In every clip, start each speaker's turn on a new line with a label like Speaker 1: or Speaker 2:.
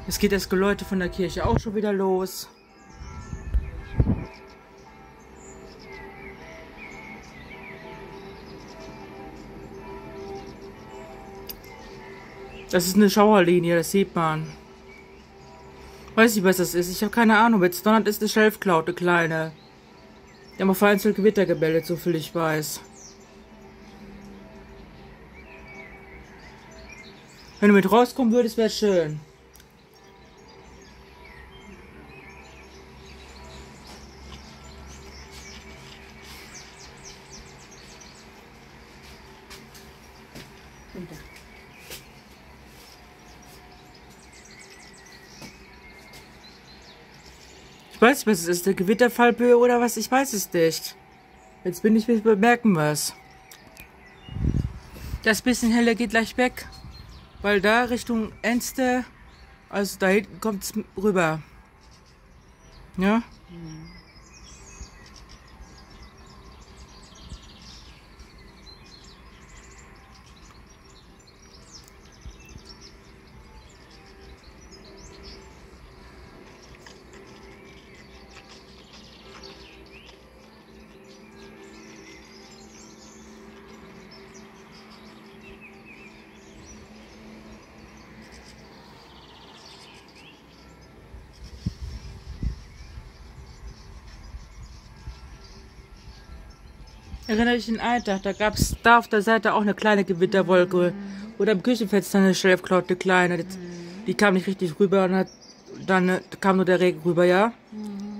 Speaker 1: Es geht das Geläute von der Kirche auch schon wieder los. Das ist eine Schauerlinie, das sieht man. Weiß nicht, was das ist. Ich habe keine Ahnung. Jetzt donnert ist eine Schelfcloud, eine kleine. Die haben auch vereinzelt Gewitter gebildet, so viel ich weiß. Wenn du mit rauskommen würdest, wäre schön. Ich weiß nicht, was es ist. Eine Gewitterfallböe oder was? Ich weiß es nicht. Jetzt bin ich, wir bemerken was. Das bisschen heller geht gleich weg. Weil da Richtung Enste, also da hinten kommt es rüber. Ja? Mhm. Erinnere dich an einen Tag, da gab es da auf der Seite auch eine kleine Gewitterwolke. Oder am Küchenfenster eine Schelfcloud, eine kleine. Die kam nicht richtig rüber und dann kam nur der Regen rüber, ja? Mhm.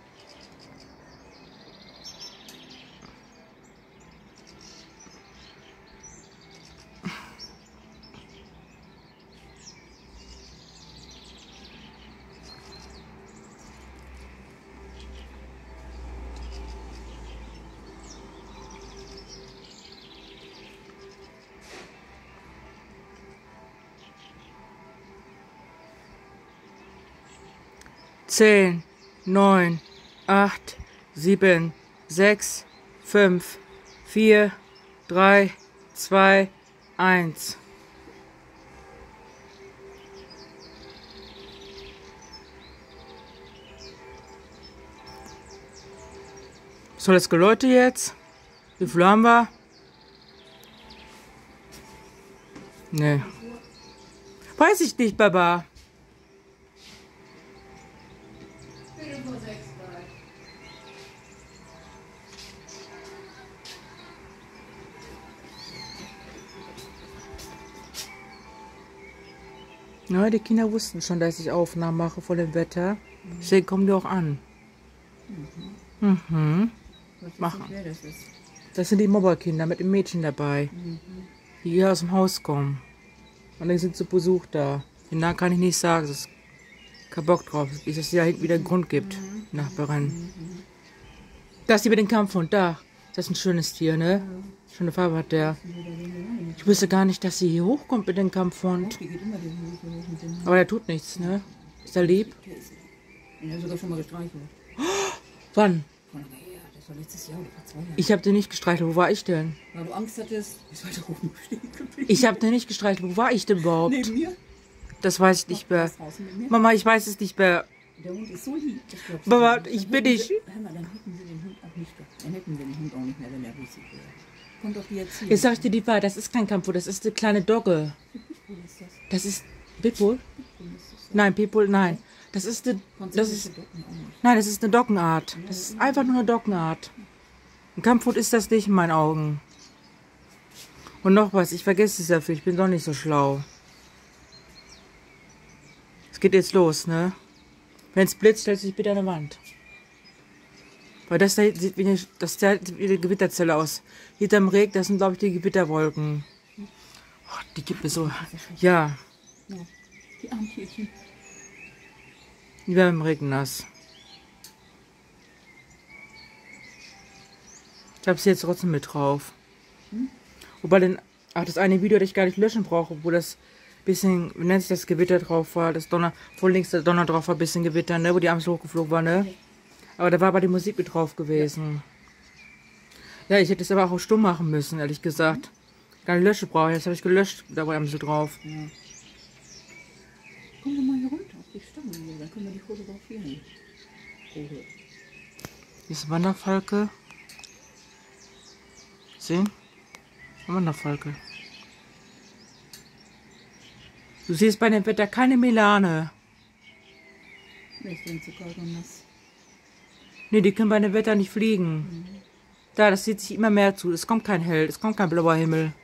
Speaker 1: Zehn, 9, 8, 7, 6, 5, 4, 3, 2, 1. Soll das Geläute jetzt? Wie viel haben wir? Nee. Weiß ich nicht, Baba. Ja, die Kinder wussten schon, dass ich Aufnahmen mache von dem Wetter. Deswegen kommen die auch an. Mhm. Machen. Das sind die Mobberkinder mit dem Mädchen dabei, die hier aus dem Haus kommen. Und dann sind zu Besuch da. Den Namen kann ich nicht sagen, das ist kein Bock drauf, dass es ja hinten wieder einen Grund gibt, Nachbarin. Da ist die mit dem Kampfhund, da. Das ist ein schönes Tier, ne? Schöne Farbe hat der. Ich wusste gar nicht, dass sie hier hochkommt mit dem Kampfhund. Aber der tut nichts, ne? Ist der lieb?
Speaker 2: Ja, sogar schon mal gestreichelt.
Speaker 1: Wann?
Speaker 2: Das war letztes Jahr oder vor 2 Jahren.
Speaker 1: Ich hab den nicht gestreichelt. Wo war ich denn?
Speaker 2: Weil du Angst hattest, ist weiter oben stehen geblieben.
Speaker 1: Ich hab den nicht gestreichelt. Wo war ich denn überhaupt?
Speaker 2: Neben mir?
Speaker 1: Das weiß ich nicht mehr. Mama, ich weiß es nicht mehr.
Speaker 2: Der Hund ist so lieb.
Speaker 1: Mama, ich bin nicht.
Speaker 2: Hör mal, dann hätten sie den Hund auch nicht. Dann hätten wir den Hund auch nicht mehr, wenn er riesig wäre. Kommt doch jetzt hier.
Speaker 1: Jetzt sag ich dir die Wahrheit, das ist kein Kampfhund, das ist eine kleine Dogge. Das ist Pitbull? Nein, Pitbull, nein. Das ist eine, nein, das ist eine Doggenart. Das ist einfach nur eine Doggenart. Ein Kampfhund ist das nicht in meinen Augen. Und noch was, ich vergesse es dafür, ich bin doch nicht so schlau. Es geht jetzt los, ne? Wenn es blitzt, stellt sich bitte an der Wand. Weil das da sieht wie eine Gewitterzelle aus. Hinterm Regen, das sind, glaube ich, die Gewitterwolken. Oh, die gibt es so. Ja.
Speaker 2: Die Armtierchen.
Speaker 1: Die werden im Regen nass. Ich habe sie jetzt trotzdem mit drauf. Wobei das eine Video, das ich gar nicht löschen brauche, wo das bisschen, wie nennt sich das, Gewitter drauf war, das Donner, voll links der Donner drauf war, bisschen Gewitter, ne, wo die abends hochgeflogen war, ne. Aber da war aber die Musik mit drauf gewesen. Ja, ich hätte es aber auch stumm machen müssen, ehrlich gesagt. Gar nicht löschen brauche ich, das habe ich gelöscht, da war Amsel drauf.
Speaker 2: Kommen wir mal hier runter auf die Stange hier, dann können wir die fotografieren. Vogel.
Speaker 1: Diese Wanderfalke. Sehen? Wanderfalke. Du siehst bei dem Wetter keine Melane.
Speaker 2: Nee, ist denn zu kalt und nass.
Speaker 1: Nee, die können bei dem Wetter nicht fliegen. Da, das zieht sich immer mehr zu. Es kommt kein Hell, es kommt kein blauer Himmel.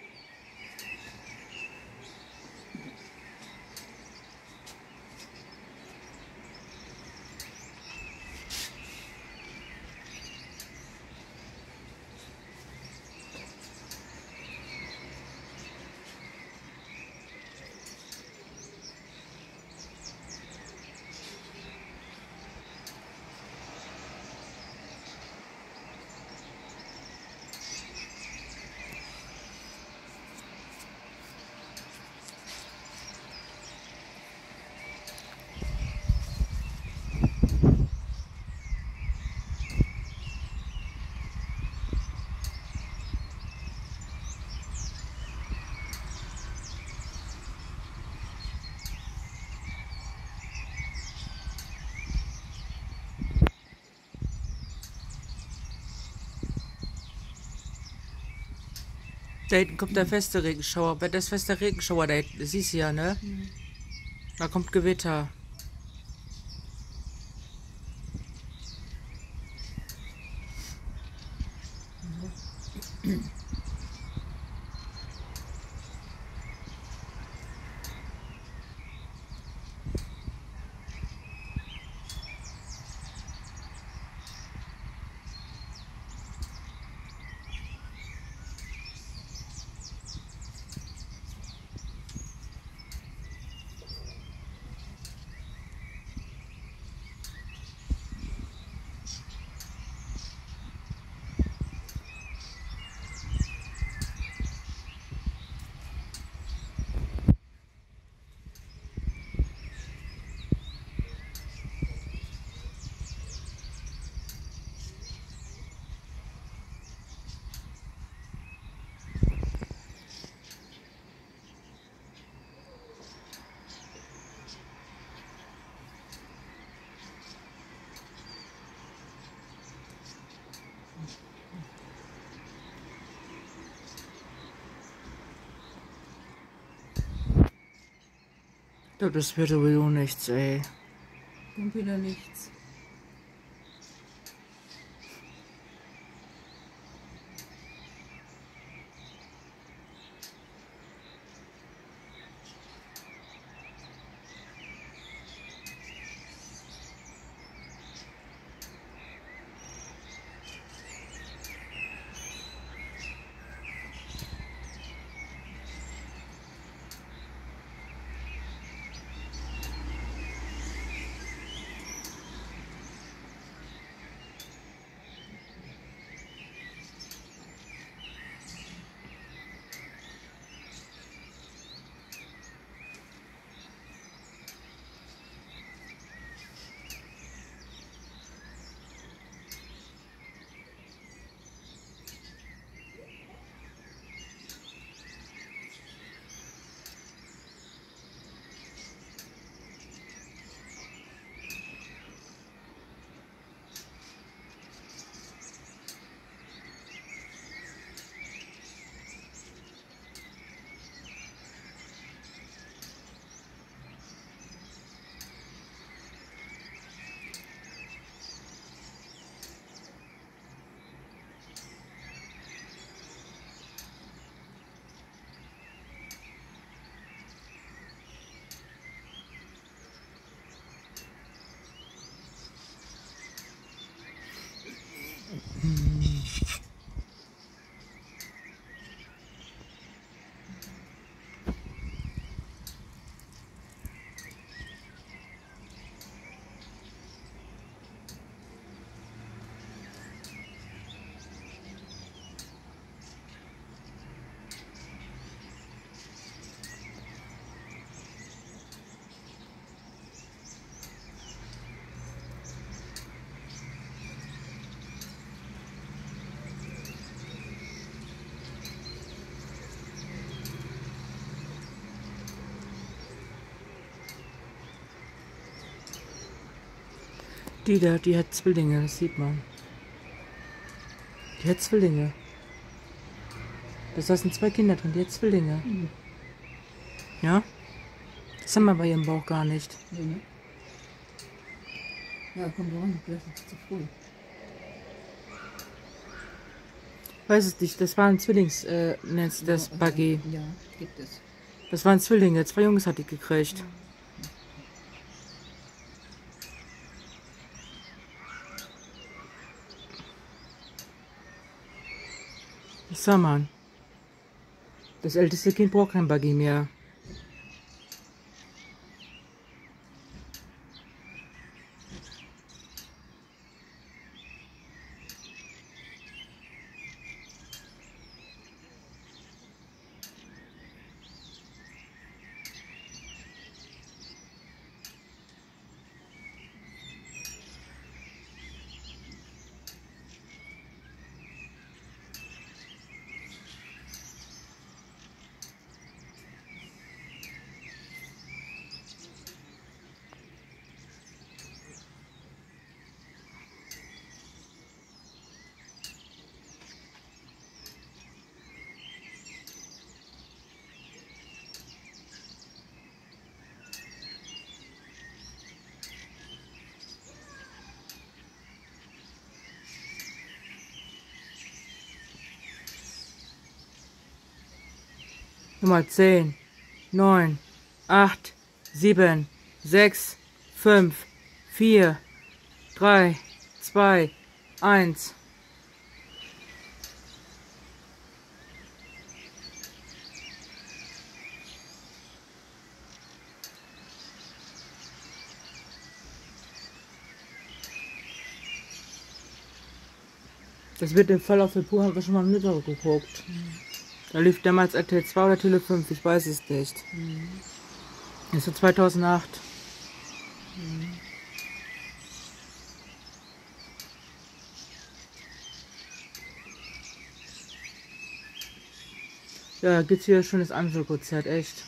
Speaker 1: Da hinten kommt der feste Regenschauer. Wenn das feste Regenschauer da hinten, das siehst du ja, ne? Da kommt Gewitter. Das wird sowieso nichts, ey.
Speaker 2: Kommt wieder nichts.
Speaker 1: Die da, die hat Zwillinge, das sieht man. Die hat Zwillinge. Da saßen 2 Kinder drin, die hat Zwillinge.
Speaker 2: Mhm.
Speaker 1: Ja? Das haben wir bei ihrem Bauch gar nicht.
Speaker 2: Nee, ne? Ja, komm ran, vielleicht ist es zu früh.
Speaker 1: Weiß es nicht, das waren Zwillings, nennt sie das,
Speaker 2: Ja,
Speaker 1: Buggy.
Speaker 2: Ja, gibt es.
Speaker 1: Das waren Zwillinge, 2 Jungs hat die gekriegt. Das sah man. Das älteste Kind braucht kein Buggy mehr. Nummer 10, 9, 8, 7, 6, 5, 4, 3, 2, 1. Das wird im Verlauf der Tour, haben wir schon mal nicht geguckt. Da lief damals RTL 2 oder Tele 5, ich weiß es nicht. Das war 2008. Ja, gibt's hier schon das Anschlusskonzert, echt.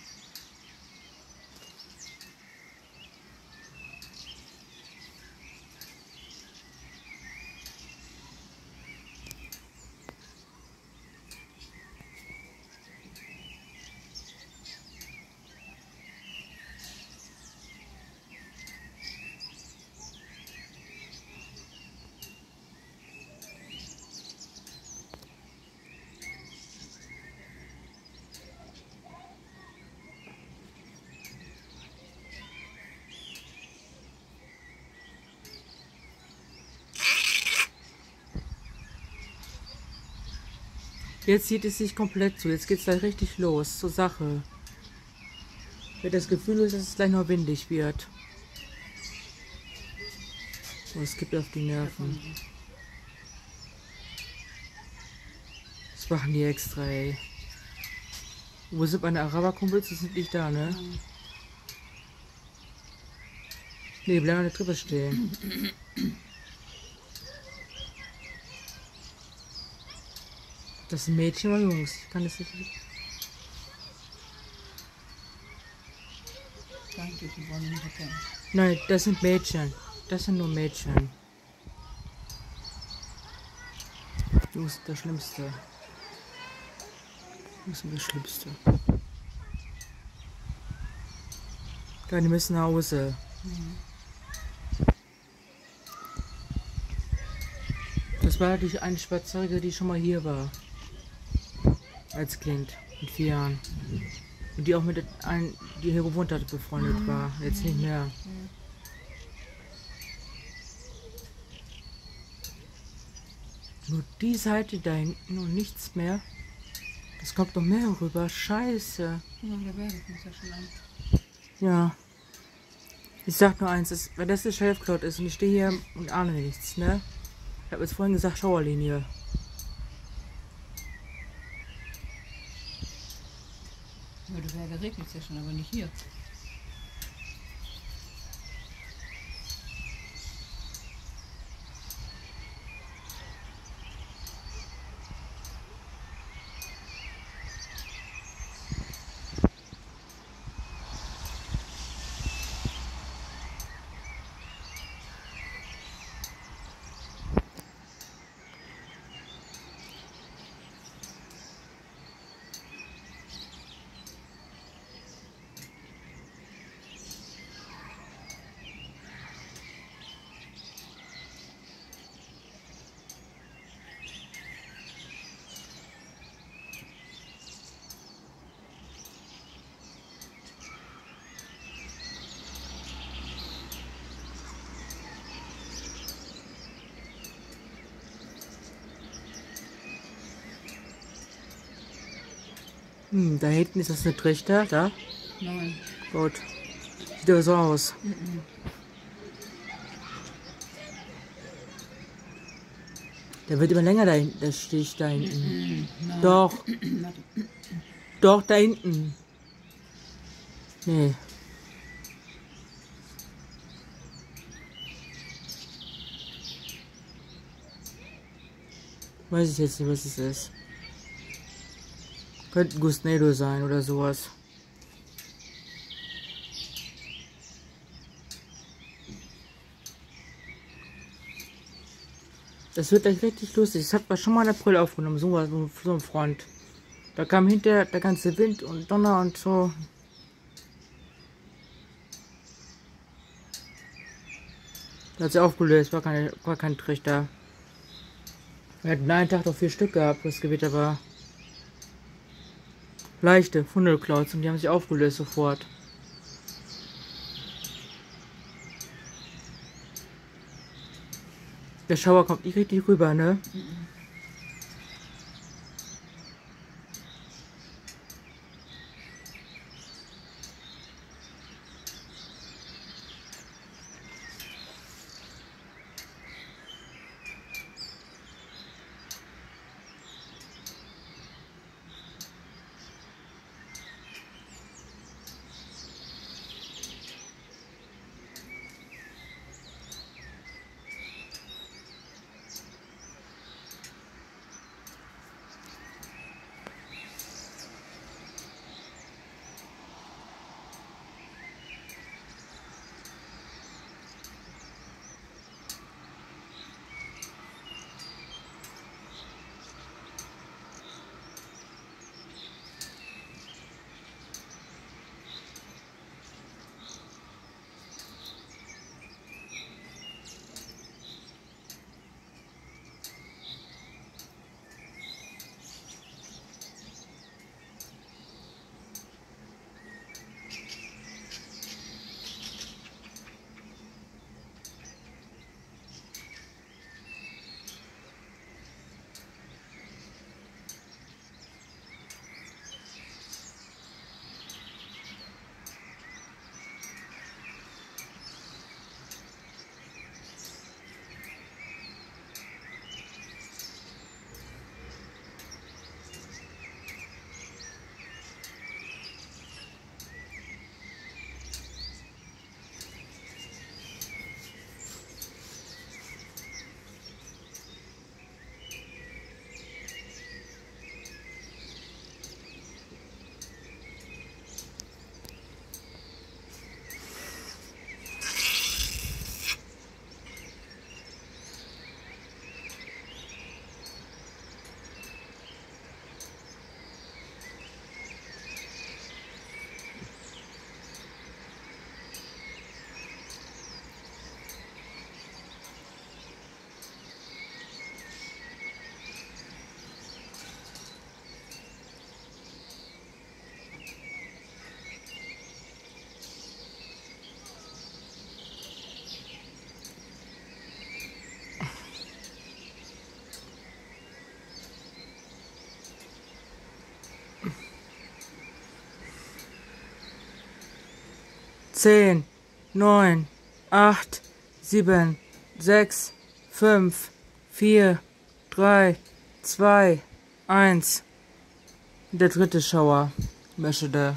Speaker 1: Jetzt zieht es sich komplett zu. Jetzt geht es gleich richtig los zur Sache. Ich habe das Gefühl, dass es gleich noch windig wird. Oh, es gibt auf die Nerven. Das machen die extra, ey. Wo sind meine Araberkumpels? Die sind nicht da, ne? Ne, die bleiben an der Treppe stehen. Das sind Mädchen oder Jungs? Ich kann das nicht.
Speaker 2: Danke, die wollen nicht erkennen.
Speaker 1: Nein, das sind Mädchen. Das sind nur Mädchen. Jungs sind das Schlimmste. Jungs sind das Schlimmste. Ja, die müssen nach Hause. Das war die eine Schwarzhaarige, die schon mal hier war. Als Kind, mit 4 Jahren. Und die auch mit einem, die hier gewohnt hat, befreundet war. Jetzt nicht mehr. Nur die Seite da hinten und nichts mehr. Das kommt noch mehr rüber. Scheiße.
Speaker 2: Ja, der Berg ist ja schon lang.
Speaker 1: Ja. Ich sag nur eins, wenn das der Schelfcloud ist und ich stehe hier und ahne nichts, ne? Ich habe jetzt vorhin gesagt, Schauerlinie.
Speaker 2: Ja, der Berg regnet es ja schon, aber nicht hier.
Speaker 1: Da hinten ist das eine Trichter, da?
Speaker 2: Nein.
Speaker 1: Gut. Sieht aber so aus. Der wird immer länger da hinten, der Stich da hinten.
Speaker 2: Nein.
Speaker 1: Doch,
Speaker 2: Warte.
Speaker 1: doch, da hinten. Nee. Weiß ich jetzt nicht, was es ist. Könnte ein Gusnado sein oder sowas. Das wird gleich richtig lustig. Das hat man schon mal in April aufgenommen, so ein Front. Da kam hinterher der ganze Wind und Donner und so. Da hat sie aufgelöst, war kein Trichter. Wir hatten einen Tag doch 4 Stück gehabt, das Gewitter war. Leichte Funnelclouds und die haben sich aufgelöst sofort. Der Schauer kommt nicht richtig rüber, ne? 10, 9, 8, 7, 6, 5, 4, 3, 2, 1. Der dritte Schauer möchte.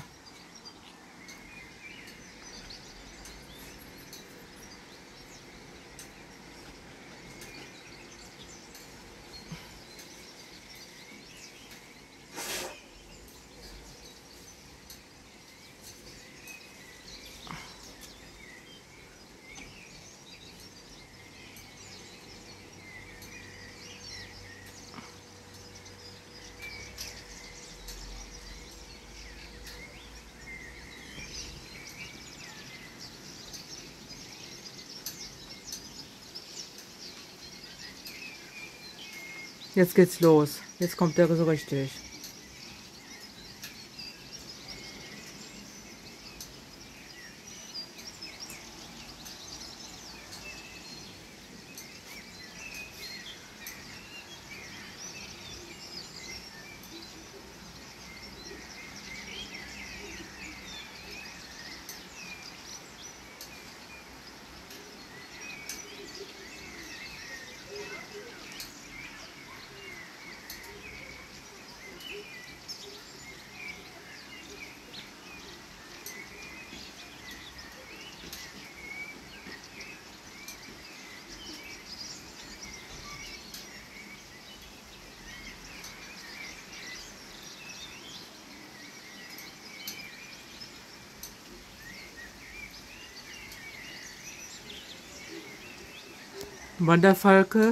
Speaker 1: Jetzt geht's los. Jetzt kommt der so richtig. Wanderfalke.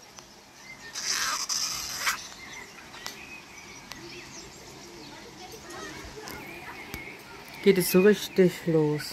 Speaker 1: Geht es so richtig los.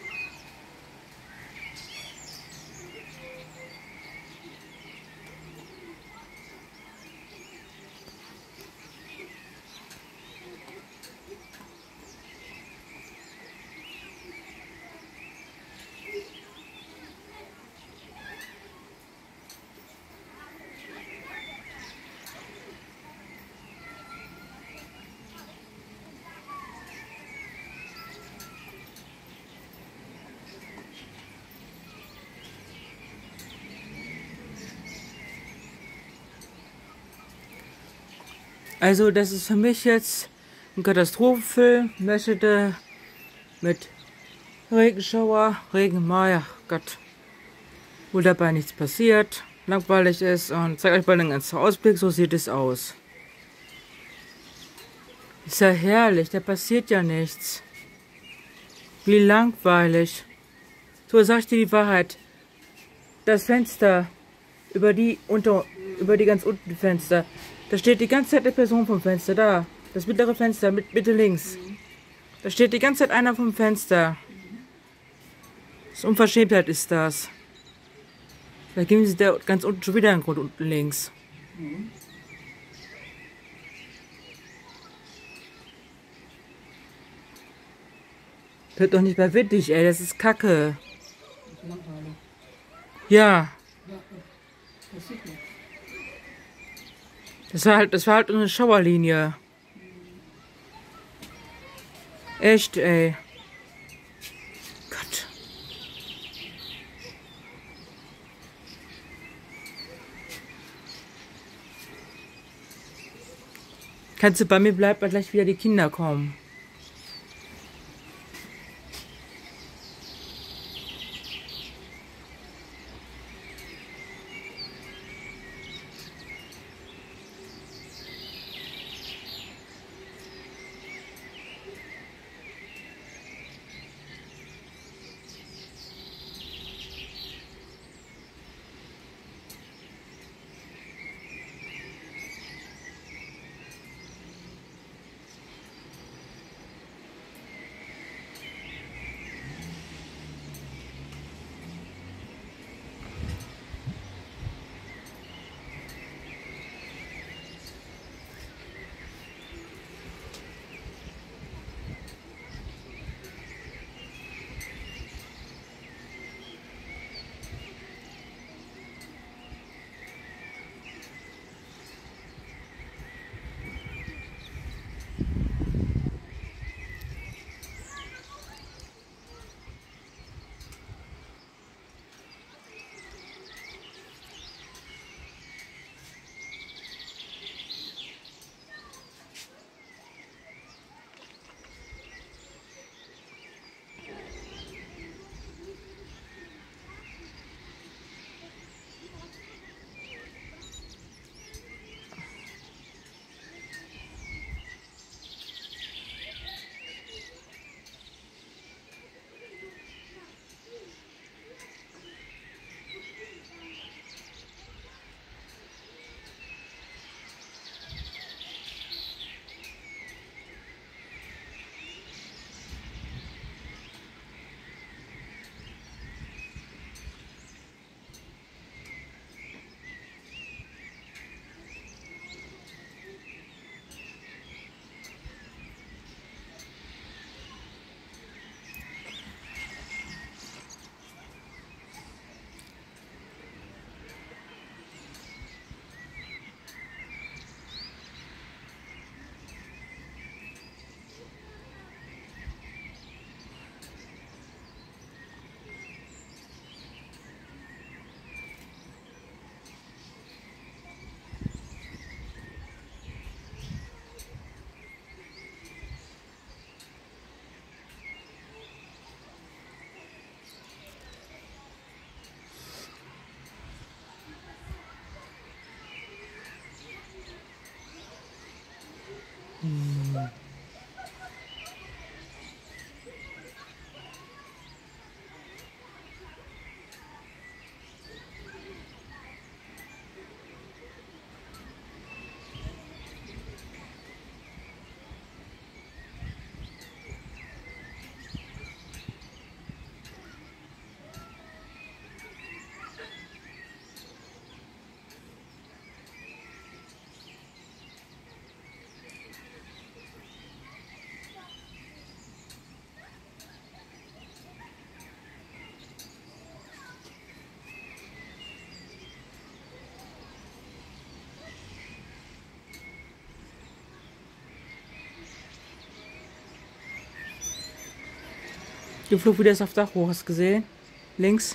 Speaker 1: Also das ist für mich jetzt ein Katastrophenfilm, möchte mit Regenschauer, Regenmai, ach Gott, wo dabei nichts passiert, langweilig ist und zeige euch mal den ganzen Ausblick, so sieht es aus. Ist ja herrlich, da passiert ja nichts. Wie langweilig. So sag ich dir die Wahrheit. Das Fenster, über die ganz unten Fenster, da steht die ganze Zeit eine Person vom Fenster, da. Das mittlere Fenster, Mitte links. Da steht die ganze Zeit einer vom Fenster. Das Unverschämtheit ist das. Da geben sie da ganz unten schon wieder einen Grund, unten links. Wird doch nicht mehr windig, ey, das ist Kacke. Ja. Das war halt eine Schauerlinie. Echt, ey. Gott. Kannst du bei mir bleiben, weil gleich wieder die Kinder kommen. Die flog wieder aufs Dach hoch, hast du gesehen? Links.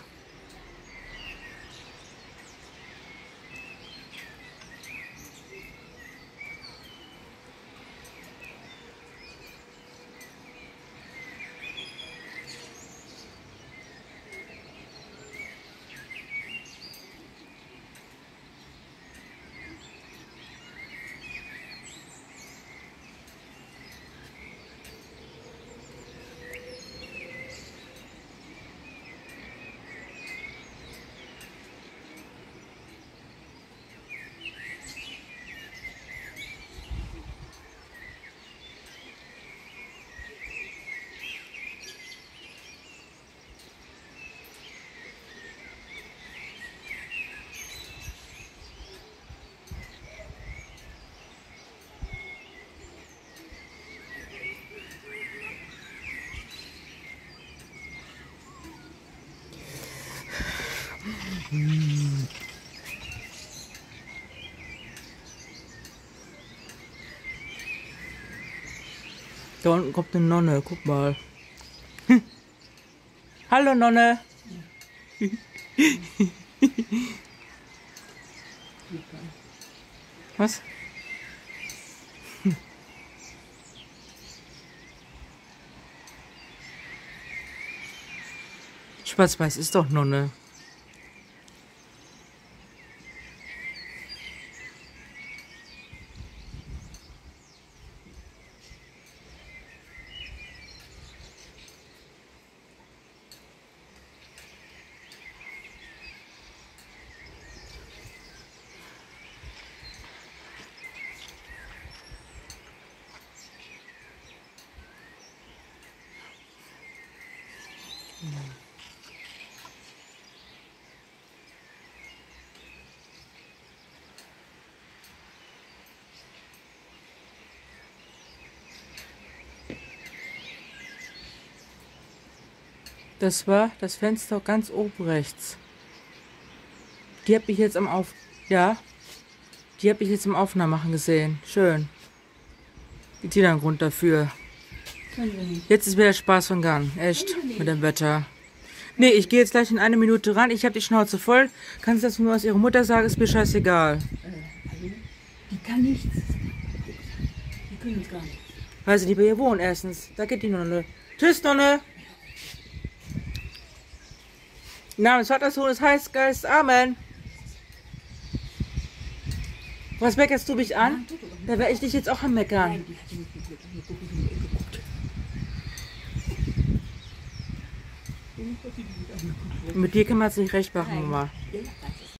Speaker 1: Da unten kommt eine Nonne, guck mal. Hallo Nonne. Was? Schwarz-Weiß ist doch Nonne. Das war das Fenster ganz oben rechts. Die habe ich jetzt die habe ich jetzt im Aufnahmemachen gesehen. Schön. Gibt hier einen Grund dafür. Jetzt ist wieder Spaß von Gang. Echt. Mit dem Wetter. Nee, ich gehe jetzt gleich in 1 Minute ran. Ich habe die Schnauze voll. Kannst du das nur aus ihrer Mutter sagen? Ist mir scheißegal.
Speaker 2: Also, die kann nichts. Die können uns gar nichts.
Speaker 1: Weil sie nicht bei ihr wohnen, erstens. Da geht die Nonne. Tschüss, Nonne. Im Namen des Vaters, Sohnes, Geist. Amen. Was meckerst du mich an? Da werde ich dich jetzt auch am Meckern.
Speaker 2: Nein, die hat sie nicht geguckt.
Speaker 1: Mit dir kann man es nicht recht machen, Mama.
Speaker 2: Ja,